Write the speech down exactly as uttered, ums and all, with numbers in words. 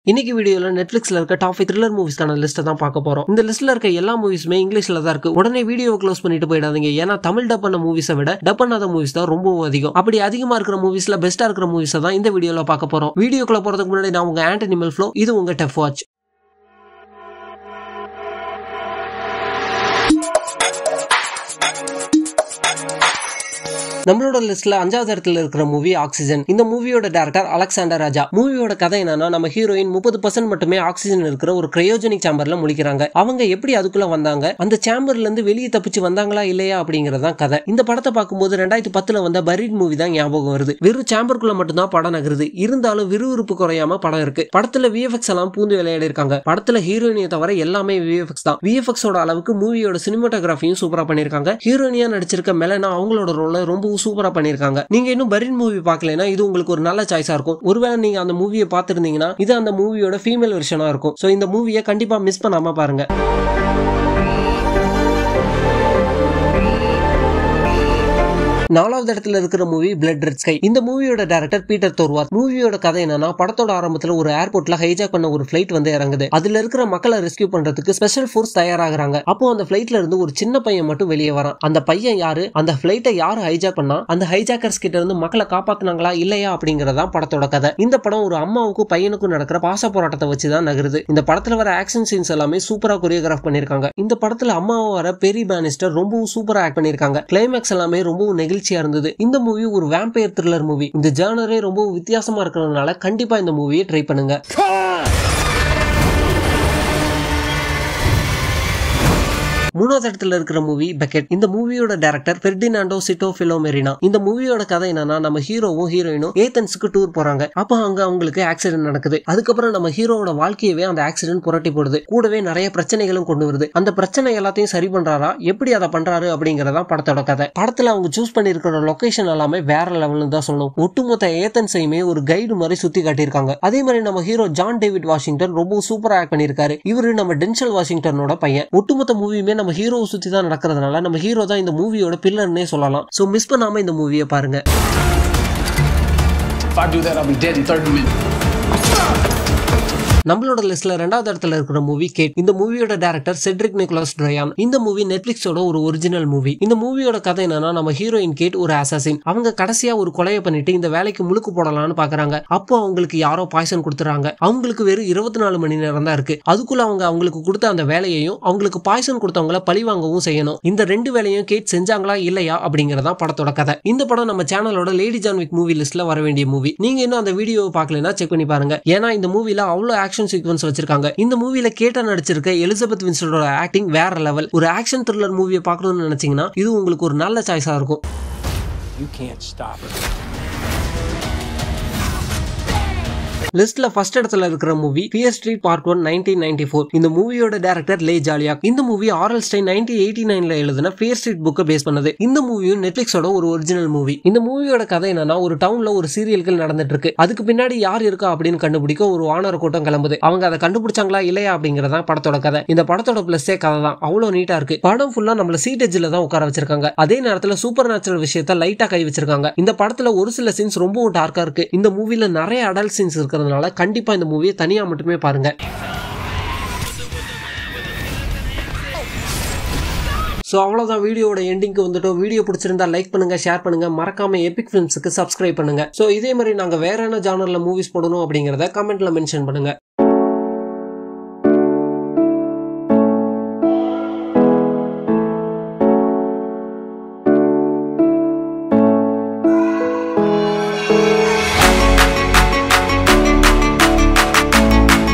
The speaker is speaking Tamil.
இன்னைக்கு வீடியோல நெட்ஃபிளிக்ஸ்ல இருக்க டாப் ஃபைவ் த்ரில்லர் மூவிஸ்க்கான லிஸ்ட்டை தான் பார்க்க போறோம். இந்த லிஸ்ட்ல இருக்க எல்லா மூவிஸுமே இங்கிலீஷ்ல தான் இருக்கு. உடனே வீடியோ க்ளோஸ் பண்ணிட்டு போயிடாதீங்க. ஏன்னா தமிழ் டப் பண்ண மூவிஸை விட டப் பண்ணாத மூவிஸ் தான் ரொம்ப அதிகம். அப்படி அதிகமா இருக்கிற மூவிஸ்ல பெஸ்டா இருக்கிற மூவிஸை தான் இந்த வீடியோல பார்க்க போறோம். வீடியோக்குள்ள போறதுக்கு முன்னாடி நான் உங்க ஆண்டனி மில்ஃப்ளோ, இது உங்க டெஃப் வாட்ச். நம்மளோட லிஸ்ட்ல அஞ்சாவது இடத்துல இருக்கிற மூவி ஆக்சிஜன். இந்த மூவியோட டைரக்டர் அலெக்சாண்டர் ராஜா. மூவியோட கதை என்னன்னா, நம்ம ஹீரோயின் முப்பது பர்சன்ட் மட்டுமே ஆக்சிஜன் இருக்கிற ஒரு கிரையோஜெனிக் சேம்பர்ல முழிக்கிறாங்க. அவங்க எப்படி அதுக்குள்ள வந்தாங்க, அந்த சேம்பர்ல இருந்து வெளியே தப்பிச்சு வந்தாங்களா இல்லையா அப்படிங்கறதான் கதை. இந்த படத்தை பார்க்கும்போது ரெண்டாயிரத்தி பத்துல வந்த பரீட் மூவி தான் ஞாபகம் வருது. வெறும் சேம்பருக்குள்ள மட்டும்தான் படம் நகருது. இருந்தாலும் விறுவிறுப்பு குறையாம படம் இருக்கு. படத்துல விஎஃப்எக்ஸ் எல்லாம் பூந்து விளையாடி இருக்காங்க. படத்துல ஹீரோயினியை தவிர எல்லாமே விஎஃப்எக்ஸ் தான். விஎஃப்எக்ஸ் ஓட அளவுக்கு மூவியோட சினிமாட்டோகிராஃபியும் சூப்பரா பண்ணிருக்காங்க. ஹீரோயினியா நடிச்சிருக்க மெலனா அவங்களோட ரோல ரொம்ப சூப்பரா பண்ணிருக்காங்க. நீங்க இன்னும் பரீட் மூவி பார்க்கலனா இது உங்களுக்கு ஒரு நல்ல சாய்ஸா இருக்கும். ஒருவேளை நீங்க அந்த மூவியை பார்த்திருந்தீங்கன்னா இது அந்த மூவியோட ஃபீமேல் வெர்ஷனா இருக்கும். சோ இந்த மூவியை கண்டிப்பா மிஸ் பண்ணாம பாருங்க. நாலாவது இடத்துல இருக்கிற மூவி பிளட் ரெட் ஸ்கை. இந்த மூவியோட டைரக்டர் பீட்டர் தோர்வாத். மூவியோட கதை என்னன்னா, படத்தோட ஆரம்பத்துல ஒரு ஏர்போர்ட்ல ஹைஜாக் பண்ண ஒரு பிளைட் வந்து இறங்குது. அதுல இருக்கிற மக்களை ரெஸ்கியூ பண்றதுக்கு ஸ்பெஷல் ஃபோர்ஸ் தயாராகிறாங்க. அப்போ அந்த பிளைட்ல இருந்து ஒரு சின்ன பையன் மட்டும் வெளியே வரான். அந்த பையன் யாரு, அந்த பிளைட்டை யாரு ஹைஜாக் பண்ணா, அந்த ஹைஜாக்கர்ஸ் கிட்ட இருந்து மக்களை காப்பாத்தினாங்களா இல்லையா அப்படிங்கறதா படத்தோட கதை. இந்த படம் ஒரு அம்மாவுக்கும் பையனுக்கும் நடக்கிற பாச போராட்டத்தை வச்சுதான் நகருது. இந்த படத்துல வர ஆக்ஷன் சீன்ஸ் எல்லாமே சூப்பரா கொரியோகிராஃப் பண்ணிருக்காங்க. இந்த படத்துல அம்மாவை வர பெரி பானிஸ்டர் ரொம்பவும் சூப்பரா ஆக்ட் பண்ணிருக்காங்க. கிளைமேக்ஸ் எல்லாமே ரொம்பவும் நெகிழ்ச்சியா இருந்தது. இந்த மூவி ஒரு வேம்பயர் த்ரில்லர் மூவி. இந்த ஜானரே ரொம்ப வித்தியாசமா இருக்கிறதுனால கண்டிப்பா இந்த மூவியை ட்ரை பண்ணுங்க. மூணாவது இடத்துல இருக்கிற மூவி பக்கெட். இந்த மூவியோட டைரக்டர் பெர்டினாண்டோ சிட்டோ ஃபிலோமெரினா. இந்த மூவியோட கதை என்னன்னா, நம்ம ஹீரோவும் ஹீரோயினும் ஏதென்ஸ்க்கு டூர் போறாங்க. அப்ப அங்க அவங்களுக்கு ஆக்சிடென்ட் நடக்குது. அதுக்கப்புறம் நம்ம ஹீரோவோட வாழ்க்கையவே அந்த ஆக்சிடென்ட் புரட்டி போடுது. கூடவே நிறைய பிரச்சனைகளும் கொண்டு வருது. அந்த பிரச்சனை எல்லாத்தையும் சரி பண்றாரா, எப்படி அதை பண்றாரு அப்படிங்கறதா படத்தோட கதை. படத்துல அவங்க சூஸ் பண்ணிருக்கிற லொகேஷன் எல்லாமே வேற லெவல்னு தான் சொல்லணும். ஒட்டுமொத்த ஏதென்ஸையுமே ஒரு கைடு மாதிரி சுத்தி காட்டியிருக்காங்க. அதே மாதிரி நம்ம ஹீரோ ஜான் டேவிட் வாஷிங்டன் ரொம்ப சூப்பரா ஆக்ட் பண்ணிருக்காரு. இவரு நம்ம டென்சல் வாஷிங்டனோட பையன். ஒட்டுமொத்த மூவியுமே நம்ம ஹீரோ சுத்தி தான் நடக்கிறதுனால நம்ம ஹீரோ தான் இந்த மூவியோட பில்லர்னே சொல்லலாம். சோ மிஸ் பண்ணாம இந்த மூவியை பாருங்க. If I do that, I'll be dead in thirty minutes. நம்மளோட லிஸ்ட்ல ரெண்டாவது இடத்துல இருக்கிற மூவி கேட். இந்த மூவியோட டைரக்டர் செட்ரிக் நிக்கோலஸ் ட்ரையான். இந்த மூவி நெட்ஃபிளிக்ஸோட ஒரு ஒரிஜினல் மூவி. இந்த மூவியோட கதை என்னன்னா, நம்ம ஹீரோயின் கேட் ஒரு அசாசின். அவங்க கடைசியா ஒரு கொலையை பண்ணிட்டு இந்த வேலைக்கு முழுக்கு போடலாம்னு பாக்குறாங்க. அப்போ அவங்களுக்கு யாரோ பாய்சன் கொடுத்துறாங்க. அவங்களுக்கு வெறும் இருபத்தி நாலு மணி நேரம் தான் இருக்கு. அதுக்குள்ள அவங்க அவங்களுக்கு கொடுத்த அந்த வேலையையும் அவங்களுக்கு பாய்சன் கொடுத்தவங்கள பழி வாங்கவும் செய்யணும். இந்த ரெண்டு வேலையும் கேட் செஞ்சாங்களா இல்லையா அப்படிங்கறதா படத்தோட கதை. இந்த படம் நம்ம சேனலோட லேடி ஜான் விக் மூவி லிஸ்ட்ல வர வேண்டிய மூவி. நீங்க இன்னும் அந்த வீடியோவை பார்க்கலனா செக் பண்ணி பாருங்க. ஏன்னா இந்த மூவில அவ்வளவு ஆக்ஷன் சீக்வென்ஸ் வச்சிருக்காங்க. இந்த மூவில கேட்டா நடிச்சிருக்க எலிசபெத் வின்ஸ்டனோட ஆக்டிங் வேற லெவல். ஒரு ஆக்ஷன் த்ரில்லர் மூவியை பார்க்கணும்னு நினைச்சீங்கன்னா இது உங்களுக்கு ஒரு நல்ல சாய்ஸா இருக்கும். You can't stop it. லிஸ்ட்ல ஃபர்ஸ்ட் இடத்துல இருக்கிற movie fear street part one nineteen ninety four. இந்த மூவியோட டைரக்டர் லே ஜாலியாக். இந்த movie R L Stine nineteen eighty நைன்ல எழுதின ஃபியர் ஸ்ட்ரீட் புக்கை பேஸ் பண்ணது. இந்த மூவியும் நெட்ஃபிளிக்ஸோட ஒரு ஒரிஜினல் மூவி. இந்த மூவியோட கதை என்னன்னா, ஒரு டவுன்ல ஒரு சீரியல்கள் நடந்துட்டு இருக்கு. அதுக்கு பின்னாடி யார் இருக்கா அப்படின்னு கண்டுபிடிக்க ஒரு வானர கூட்டம் கிளம்புது. அவங்க அதை கண்டுபிடிச்சாங்களா இல்லையா அப்படிங்கறதான் படத்தோட கதை. இந்த படத்தோட பிளஸ்ஸே கதை தான். அவ்வளவு நீட்டா இருக்கு. படம் ஃபுல்லா நம்மள சீட் எட்ஜ்ல தான் உட்கார வச்சிருக்காங்க. அதே நேரத்துல சூப்பர் நேச்சுரல் விஷயத்த லைட்டா கை வச்சிருக்காங்க. இந்த படத்துல ஒரு சில சீன்ஸ் ரொம்பவும் டார்க்கா இருக்கு. இந்த மூவில நிறைய அடல்ட் சீன்ஸ் இருக்கிறதுனால கண்டிப்பா இந்த மூவியை தனியா மட்டுமே பாருங்க. சோ அவ்வளவுதான், வீடியோட எண்டிங்க்கு வந்துட்டோம். வீடியோ பிடிச்சிருந்தா லைக் பண்ணுங்க, ஷேர் பண்ணுங்க, மறக்காம எபிக் ஃபிலிம்ஸ்க்கு சப்ஸ்கிரைப் பண்ணுங்க. சோ இதே மாதிரி நாங்க வேற என்ன ஜானர்ல மூவிஸ் போடணும் அப்படிங்கறத கமெண்ட்ல மென்ஷன் பண்ணுங்க.